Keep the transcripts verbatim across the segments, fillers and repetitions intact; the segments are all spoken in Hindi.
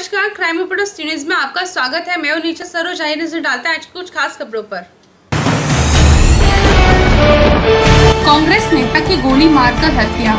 नमस्कार, क्राइम रिपोर्टर्स न्यूज में आपका स्वागत है। मैं और नीचे सरोज। आइए नजर डालते हैं आज कुछ खास खबरों पर। कांग्रेस नेता की गोली मारकर हत्या।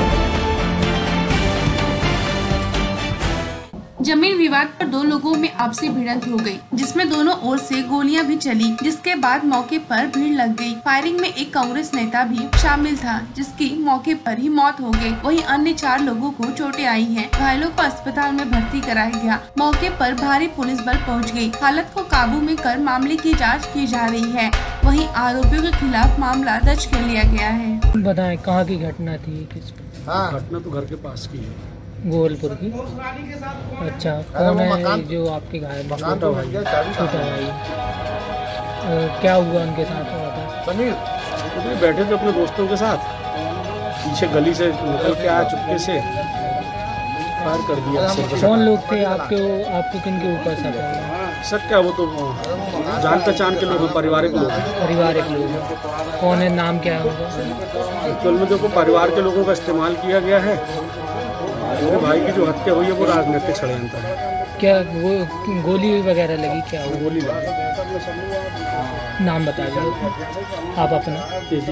जमीन विवाद पर दो लोगों में आपसी भिड़ंत हो गई, जिसमें दोनों ओर से गोलियां भी चली, जिसके बाद मौके पर भीड़ लग गई। फायरिंग में एक कांग्रेस नेता भी शामिल था, जिसकी मौके पर ही मौत हो गई। वहीं अन्य चार लोगों को चोटें आई हैं। घायलों को अस्पताल में भर्ती कराया गया। मौके पर भारी पुलिस बल पहुंच गई। हालत को काबू में कर मामले की जाँच की जा रही है। वहीं आरोपियों के खिलाफ मामला दर्ज कर लिया गया है। बताएं, कहाँ की घटना थी? किस घटना तो घर के पास की है, गोलपुर की। अच्छा, कौन है जो आपके घायल? छोटा भाई। छोटा भाई। क्या हुआ उनके साथ? समीर तो बैठे थे अपने दोस्तों के साथ, पीछे गली से निकल के आया, चुपके से फायर कर दिया। कौन लोग थे आपके? आपको किन के ऊपर शक? शक क्या, वो तो जान पहचान के लोग, पारिवारिक लोग। पारिवारिक लोग कौन है? नाम क्या है उनका? एक्चुअल में देखो, परिवार के लोगों का इस्तेमाल किया गया है। मेरे भाई की जो हत्या हुई है वो राजनीतिक षड्यंत्र है। क्या वो गोली वगैरह लगी? क्या वो गोली लगी? नाम बता दीजिए आप अपना।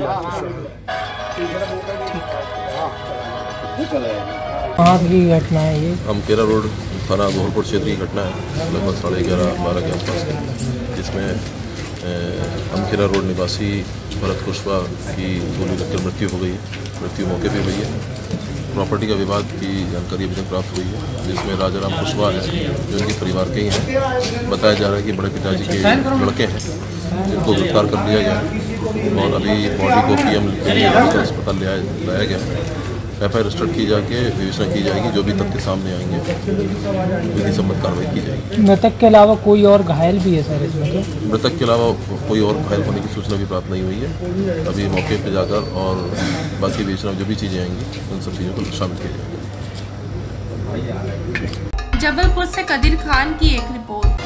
कहाँ की घटना है ये? अमकेरा रोड थाना गोहलपुर क्षेत्र की घटना है, लगभग साढ़े ग्यारह बारह के आसपास, जिसमें अमकेरा रोड निवासी भरत कुशवाहा की गोली लगकर मृत्यु हो गई है। मृत्यु मौके पर हुई है। प्रॉपर्टी का विवाद की जानकारी अभी तक प्राप्त हुई है, जिसमें राजाराम कुशवाहा है, जो उनके परिवार के ही हैं। बताया जा रहा है कि बड़े पिताजी के लड़के हैं, जिनको गिरफ्तार कर लिया गया है और अभी बॉडी को पीएम के लिए अस्पताल ले लाया गया। एफ आई आर रजिस्टर्ड की जाके विवेचना की जाएगी। जो भी तथ्य सामने आएंगे विधि सम्मत कार्रवाई की जाएगी। मृतक के अलावा कोई और घायल भी है सर इसमें? तो मृतक के अलावा कोई और घायल होने की सूचना भी प्राप्त नहीं हुई है। अभी मौके पर जाकर और बाकी विवेचना जो भी चीज़ें आएंगी उन सब चीज़ों को शामिल किया जाएगा। जबलपुर से कदीर खान की एक रिपोर्ट।